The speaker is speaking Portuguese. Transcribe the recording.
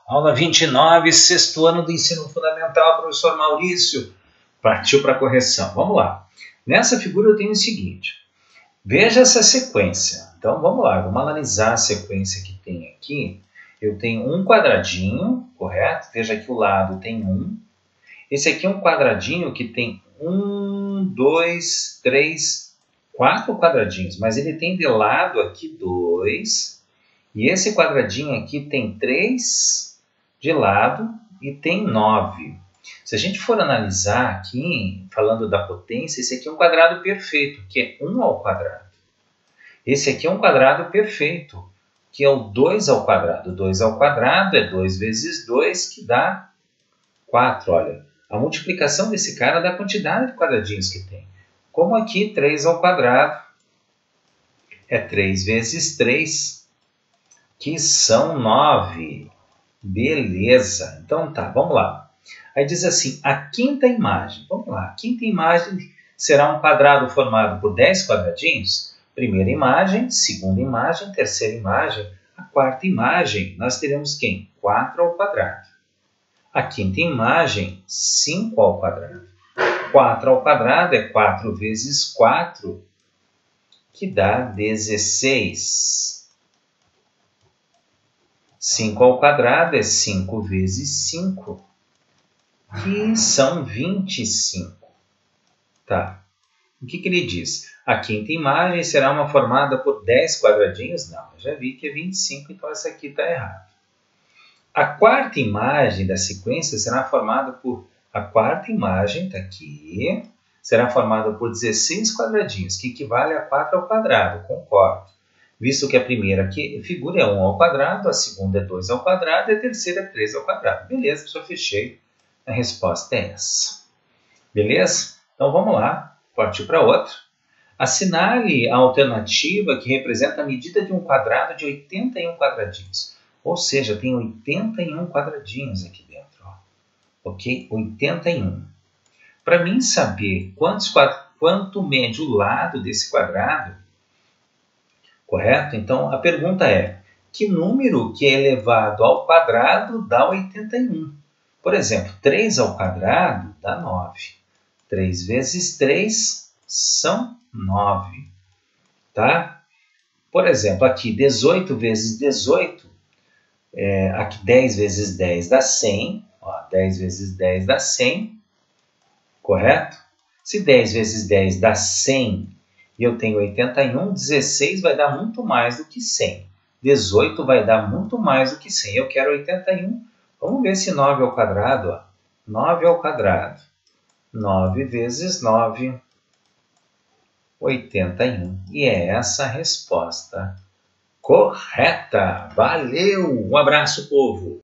Aula 29, sexto ano do ensino fundamental, professor Maurício. Partiu para a correção. Vamos lá. Nessa figura eu tenho o seguinte. Veja essa sequência. Então vamos lá, vamos analisar a sequência que tem aqui. Eu tenho um quadradinho, correto? Veja que o lado tem 1. Esse aqui é um quadradinho que tem 1, 2, 3, 4 quadradinhos. Mas ele tem de lado aqui 2. E esse quadradinho aqui tem 3 de lado e tem 9. Se a gente for analisar aqui, falando da potência, esse aqui é um quadrado perfeito, que é 1 ao quadrado. Esse aqui é um quadrado perfeito, que é o 2 ao quadrado. 2 ao quadrado é 2 vezes 2, que dá 4. Olha, a multiplicação desse cara dá a quantidade de quadradinhos que tem. Como aqui, 3 ao quadrado é 3 vezes 3, que são 9. Beleza. Então tá, vamos lá. Aí diz assim, a quinta imagem. Vamos lá, a quinta imagem será um quadrado formado por 10 quadradinhos. Primeira imagem, segunda imagem, terceira imagem. A quarta imagem, nós teremos quem? 4 ao quadrado. A quinta imagem, 5 ao quadrado. 4 ao quadrado é 4 vezes 4, que dá 16. 5 ao quadrado é 5 vezes 5, que são 25. Tá. O que ele diz? A quinta imagem será uma formada por 10 quadradinhos? Não, eu já vi que é 25, então essa aqui está errada. A quarta imagem da sequência será formada por... A quarta imagem está aqui, será formada por 16 quadradinhos, que equivale a 4 ao quadrado, concordo. Visto que a primeira figura é 1 ao quadrado, a segunda é 2 ao quadrado e a terceira é 3 ao quadrado. Beleza, só fechei. A resposta é essa. Beleza? Então vamos lá, partiu para outra. Assinale a alternativa que representa a medida de um quadrado de 81 quadradinhos. Ou seja, tem 81 quadradinhos aqui dentro. Ó. Ok? 81. Para mim saber quanto mede o lado desse quadrado, correto? Então, a pergunta é, que número que é elevado ao quadrado dá 81? Por exemplo, 3 ao quadrado dá 9. 3 vezes 3 são 9. Tá? Por exemplo, aqui 18 vezes 18, aqui 10 vezes 10 dá 100. Ó, 10 vezes 10 dá 100, correto? Se 10 vezes 10 dá 100, e eu tenho 81, 16 vai dar muito mais do que 100. 18 vai dar muito mais do que 100. Eu quero 81. Vamos ver se 9 ao quadrado. Ó. 9 ao quadrado. 9 vezes 9, 81. E é essa a resposta correta. Valeu! Um abraço, povo!